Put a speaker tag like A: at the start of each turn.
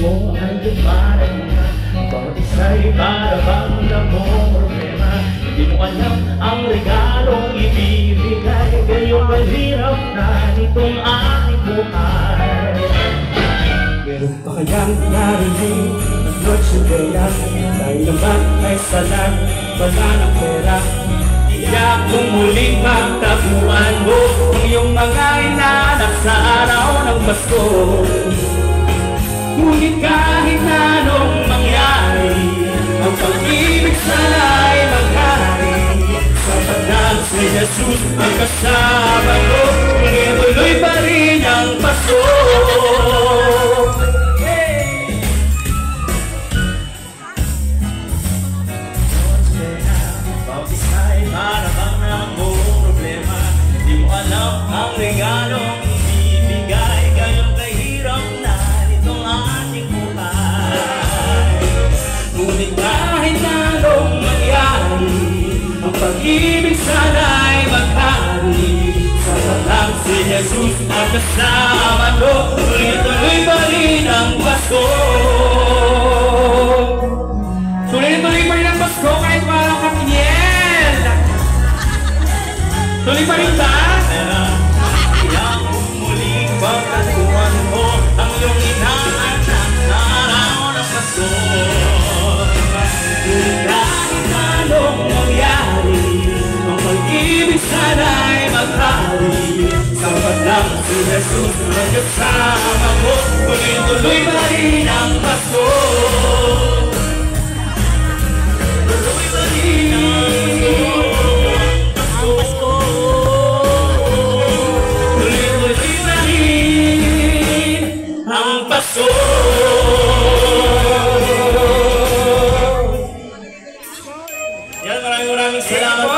A: mo ay dumating na. Bawat isa'y para bang namong problema. Hindi mo alam ang regalong ibibigay. Gayong mahirap na nitong aking buhay. Meron pa kayang narinig ng Noche Buena? Dahil naman ay salat, wala ng pera. Iyak kung muling magtaguan mo ang iyong mga inanak sa araw ng Pasko. Ngunit kahit na anong mangyari, ang pag-ibig sana'y maghari. Sapat lang si Jesus ang kasama mo, tuloy pa rin ang Pasko. Bawat isa'y para bang namong problema. Di mo alam ang regalong ibibigay. Gayong kahirap na nitong ating buhay. Ngunit kahit na anong mangyari, ang pag-ibig sana'y maghari. Sapat lang si Jesus ang kasama mo, tuloy pa rin ang Pasko. Tuloy pa rin ang Pasko kahit walang kapinyel. Tuloy pa rin ba? Iyak kung muling pagkatuan mo ang iyong inaanak na araw ng Pasko. Kahit na anong mangyari, ang pag-ibig sana'y maghari. Sapat lang si Jesus ang kasama mo, tuloy pa rin ang Pasko. Tuloy pa rin ang Pasko. Tuloy pa rin ang Pasko. Yan, maraming salamat.